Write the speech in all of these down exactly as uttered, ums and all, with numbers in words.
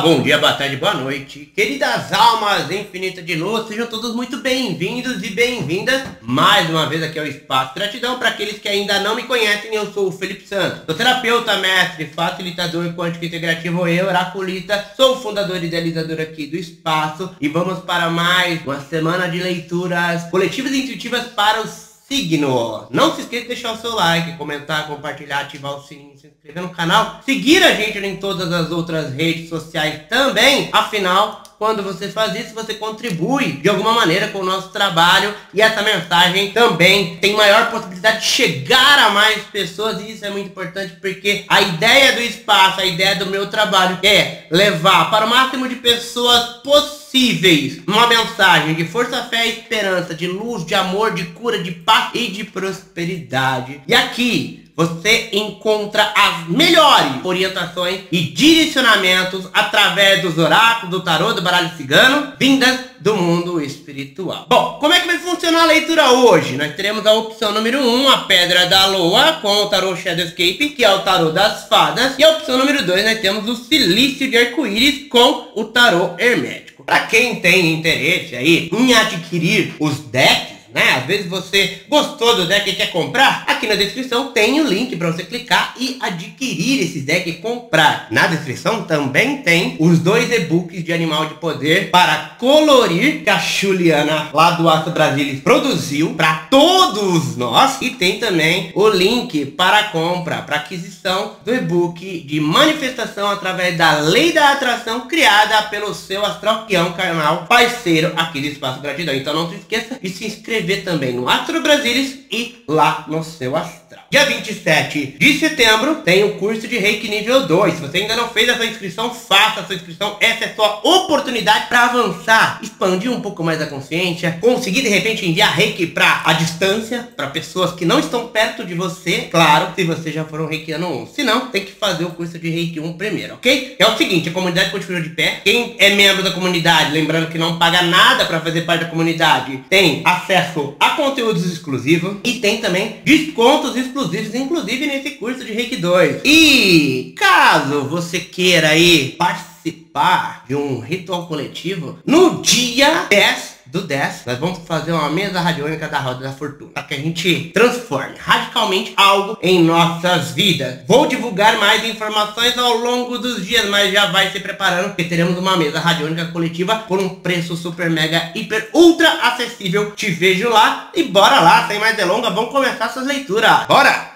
bom dia, boa tarde, boa noite. Queridas almas infinitas de luz, sejam todos muito bem-vindos e bem-vindas. Mais uma vez aqui ao Espaço Gratidão. Para aqueles que ainda não me conhecem, eu sou o Felipe Santos. Sou terapeuta, mestre, facilitador quântico integrativo e oraculista. Sou o fundador e idealizador aqui do Espaço. E vamos para mais uma semana de leituras coletivas e intuitivas para os signo. Não se esqueça de deixar o seu like, comentar, compartilhar, ativar o sininho, se inscrever no canal, seguir a gente em todas as outras redes sociais também. Afinal, quando você faz isso, você contribui de alguma maneira com o nosso trabalho e essa mensagem também tem maior possibilidade de chegar a mais pessoas, e isso é muito importante porque a ideia do espaço, a ideia do meu trabalho é levar para o máximo de pessoas possíveis uma mensagem de força, fé e esperança, de luz, de amor, de cura, de paz e de prosperidade. E aqui você encontra as melhores orientações e direcionamentos através dos oráculos, do tarô, do baralho cigano, vindas do mundo espiritual. Bom, como é que vai funcionar a leitura hoje? Nós teremos a opção número um, a Pedra da Lua, com o tarô Shadowscape, que é o tarô das fadas. E a opção número dois, nós temos o Silício de Arco-Íris, com o tarô hermético. Para quem tem interesse aí em adquirir os decks, né? Às vezes você gostou do deck e quer comprar, aqui na descrição tem o link para você clicar e adquirir esse deck e comprar. Na descrição também tem os dois e-books de Animal de Poder para colorir, que a Juliana lá do Astro Brasilis produziu para todos nós, e tem também o link para a compra, para aquisição do e-book de manifestação através da lei da atração criada pelo seu astral, que é um canal parceiro aqui do Espaço Gratidão. Então não se esqueça de se inscrever ver também no Astro Brasilis e lá no seu astral. Dia vinte e sete de setembro tem o curso de Reiki nível dois. Se você ainda não fez a sua inscrição, faça a sua inscrição. Essa é a sua oportunidade para avançar, expandir um pouco mais a consciência, conseguir de repente enviar Reiki para a distância, para pessoas que não estão perto de você. Claro, se você já for um Reikiano um. Se não, tem que fazer o curso de Reiki um primeiro, ok? É o seguinte, a comunidade continua de pé. Quem é membro da comunidade, lembrando que não paga nada para fazer parte da comunidade, tem acesso a conteúdos exclusivos e tem também descontos exclusivos, inclusive nesse curso de Reiki dois. E caso você queira aí participar de um ritual coletivo, no dia dez do dez, nós vamos fazer uma mesa radiônica da Roda da Fortuna, para que a gente transforme radicalmente algo em nossas vidas. Vou divulgar mais informações ao longo dos dias, mas já vai se preparando, porque teremos uma mesa radiônica coletiva por um preço super, mega, hiper, ultra acessível. Te vejo lá e bora lá, sem mais delongas, vamos começar essas leituras. Bora!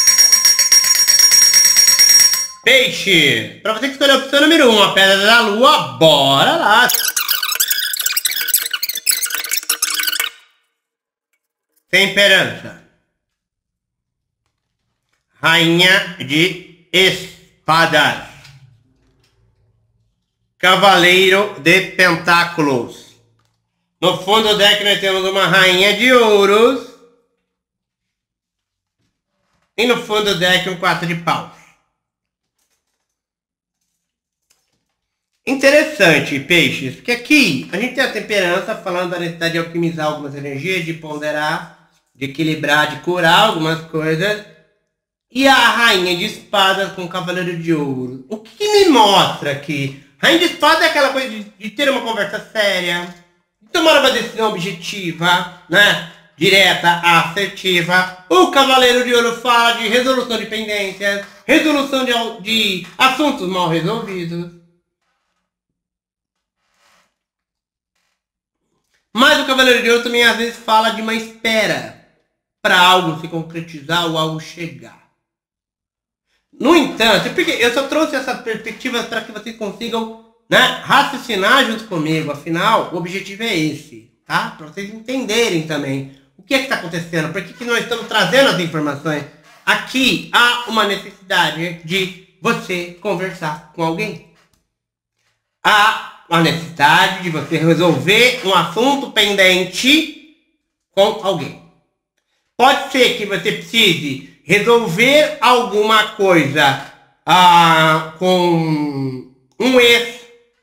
Peixe! Para você que escolheu a opção número um, a Pedra da Lua, bora lá! Temperança. Rainha de Espadas. Cavaleiro de Pentáculos. No fundo do deck nós temos uma Rainha de Ouros. E no fundo do deck um quatro de paus. Interessante, peixes, porque aqui a gente tem a temperança falando da necessidade de alquimizar algumas energias, de ponderar, de equilibrar, de curar algumas coisas. E a Rainha de Espadas com o Cavaleiro de Ouro. O que, que me mostra aqui? Rainha de Espadas é aquela coisa de, de ter uma conversa séria, de tomar uma decisão objetiva, né? Direta, assertiva. O Cavaleiro de Ouro fala de resolução de pendências, resolução de, de assuntos mal resolvidos. Mas o Cavaleiro de Ouro também às vezes fala de uma espera para algo se concretizar ou algo chegar. No entanto, porque eu só trouxe essa perspectiva para que vocês consigam, né, raciocinar junto comigo. Afinal, o objetivo é esse, tá? Para vocês entenderem também o que é que está acontecendo, por que que nós estamos trazendo as informações. Aqui há uma necessidade de você conversar com alguém. Há a necessidade de você resolver um assunto pendente com alguém. Pode ser que você precise resolver alguma coisa ah, com um ex,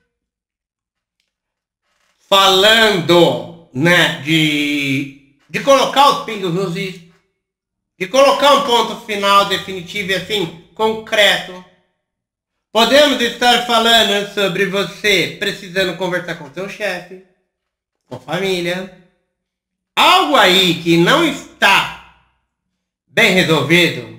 falando, né, de, de colocar os pingos nos is, de colocar um ponto final definitivo e assim, concreto. Podemos estar falando sobre você precisando conversar com seu chefe, com a família. Algo aí que não está bem resolvido,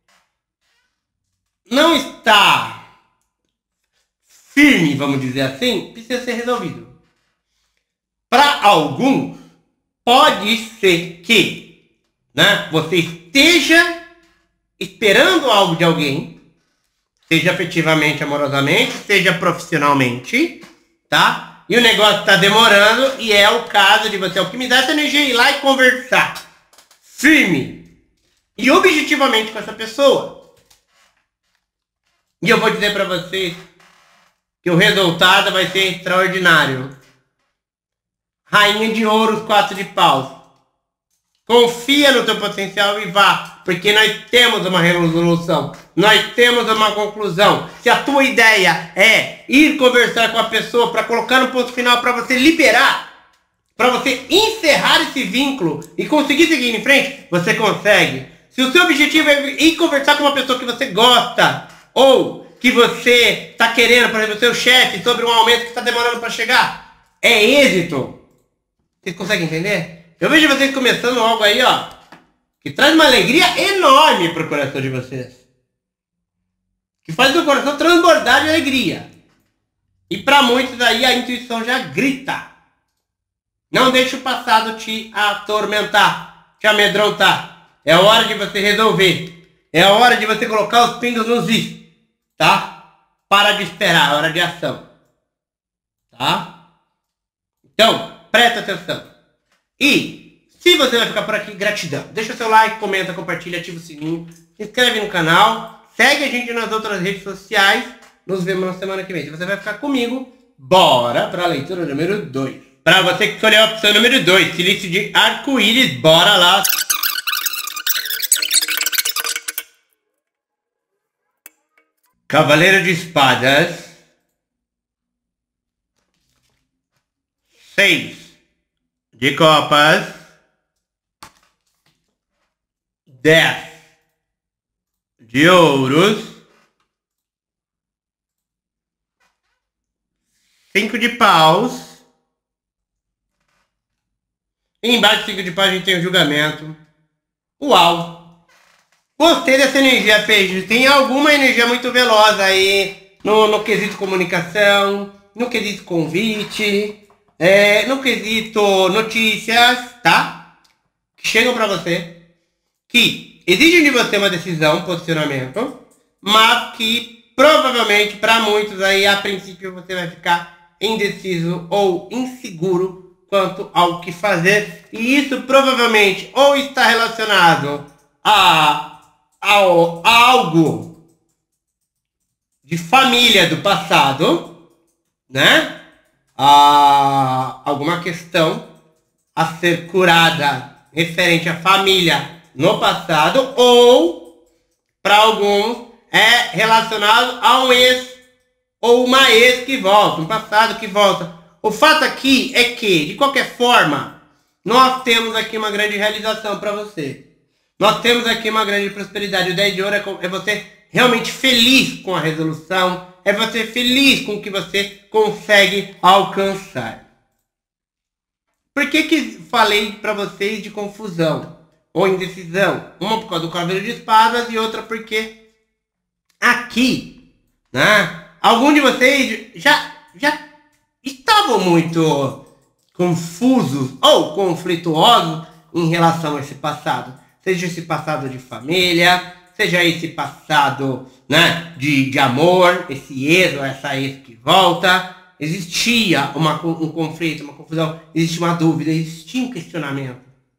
não está firme, vamos dizer assim, precisa ser resolvido. Para alguns, pode ser que, né, você esteja esperando algo de alguém, seja afetivamente, amorosamente, seja profissionalmente, tá? E o negócio está demorando e é o caso de você alquimizar essa energia e ir lá e conversar firme e objetivamente com essa pessoa. E eu vou dizer para vocês que o resultado vai ser extraordinário. Rainha de ouros, quatro de paus. Confia no teu potencial e vá, porque nós temos uma resolução, nós temos uma conclusão. Se a tua ideia é ir conversar com a pessoa para colocar no ponto final, para você liberar, para você encerrar esse vínculo e conseguir seguir em frente, você consegue. Se o seu objetivo é ir conversar com uma pessoa que você gosta, ou que você está querendo, por exemplo, o seu chefe, sobre um aumento que está demorando para chegar, é êxito. Vocês conseguem entender? Eu vejo vocês começando algo aí, ó, que traz uma alegria enorme pro coração de vocês. Que faz o coração transbordar de alegria. E para muitos aí a intuição já grita. Não deixe o passado te atormentar, te amedrontar. É hora de você resolver. É hora de você colocar os pingos nos is. Tá? Para de esperar, é hora de ação. Tá? Então, presta atenção. E, se você vai ficar por aqui, gratidão. Deixa o seu like, comenta, compartilha, ativa o sininho. Se inscreve no canal. Segue a gente nas outras redes sociais. Nos vemos na semana que vem. Se você vai ficar comigo, bora para a leitura número dois. Para você que escolheu a opção número dois, silício de arco-íris, bora lá. Cavaleiro de espadas. Seis de copas. Dez de ouros. Cinco de paus. E embaixo do cinco de paus a gente tem o julgamento. Uau! Gostei dessa energia, peixe. Tem alguma energia muito veloz aí no, no quesito comunicação, no quesito convite, é, no quesito notícias, tá? Que chegam pra você, que exigem de você uma decisão, um posicionamento, mas que provavelmente para muitos aí a princípio você vai ficar indeciso ou inseguro quanto ao que fazer. E isso provavelmente ou está relacionado a Ao, a algo de família do passado, né? A alguma questão a ser curada referente à família no passado, ou para alguns é relacionado a um ex ou uma ex que volta, um passado que volta. O fato aqui é que, de qualquer forma, nós temos aqui uma grande realização para você. Nós temos aqui uma grande prosperidade. O dez de ouro é você realmente feliz com a resolução. É você feliz com o que você consegue alcançar. Por que que falei para vocês de confusão ou indecisão? Uma por causa do cavaleiro de espadas e outra porque aqui, né, alguns de vocês já, já estavam muito confusos ou conflituosos em relação a esse passado. Seja esse passado de família, seja esse passado, né, de, de amor, esse ex ou essa ex que volta. Existia uma, um conflito, uma confusão, existia uma dúvida, existia um questionamento.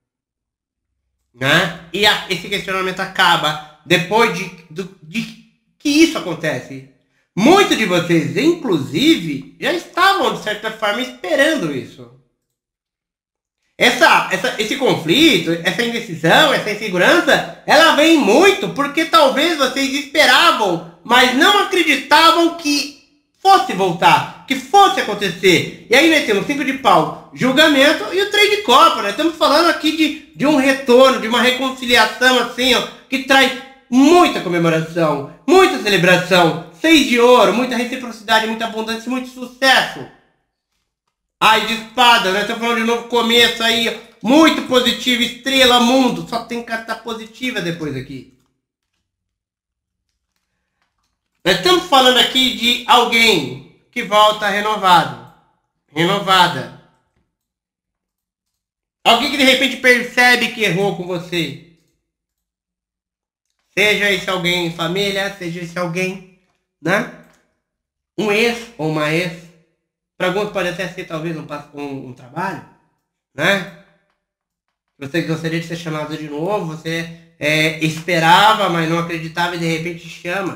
Né? E a, esse questionamento acaba depois de, de, de que isso acontece. Muitos de vocês, inclusive, já estavam, de certa forma, esperando isso. Essa, essa, esse conflito, essa indecisão, essa insegurança, ela vem muito porque talvez vocês esperavam, mas não acreditavam que fosse voltar, que fosse acontecer. E aí nós temos cinco de pau, julgamento, e o três de copa. Nós estamos falando aqui de, de um retorno, de uma reconciliação assim, ó, que traz muita comemoração, muita celebração. Seis de ouro, muita reciprocidade, muita abundância, muito sucesso. Ai de espada, né? Estou falando de novo começo aí, muito positivo, estrela, mundo. Só tem carta positiva depois aqui. Nós estamos falando aqui de alguém que volta renovado, renovada. Alguém que de repente percebe que errou com você. Seja esse alguém em família, seja esse alguém, né? Um ex ou uma ex. Para alguns pode até ser talvez um, um, um trabalho, né? Você gostaria de ser chamado de novo, você é, esperava, mas não acreditava e de repente chama.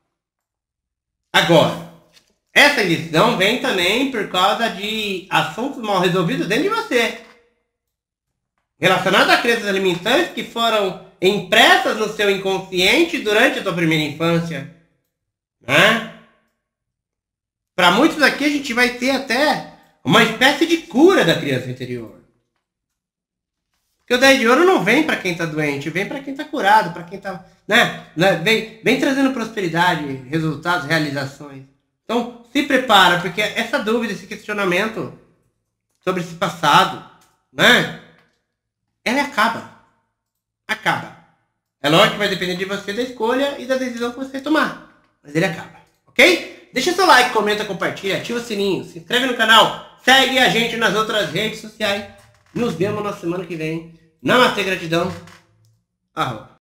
Agora, essa lição vem também por causa de assuntos mal resolvidos dentro de você. Relacionados a crenças limitantes que foram impressas no seu inconsciente durante a sua primeira infância, né? Para muitos aqui a gente vai ter até uma espécie de cura da criança interior. Porque o dez de ouro não vem para quem está doente, vem para quem está curado, para quem está, né? Vem, vem trazendo prosperidade, resultados, realizações. Então, se prepara, porque essa dúvida, esse questionamento sobre esse passado, né? Ela acaba. Acaba. É lógico que vai depender de você, da escolha e da decisão que você tomar. Mas ele acaba, ok? Deixa seu like, comenta, compartilha, ativa o sininho, se inscreve no canal, segue a gente nas outras redes sociais. Nos vemos na semana que vem. Namastê, gratidão. Arroba.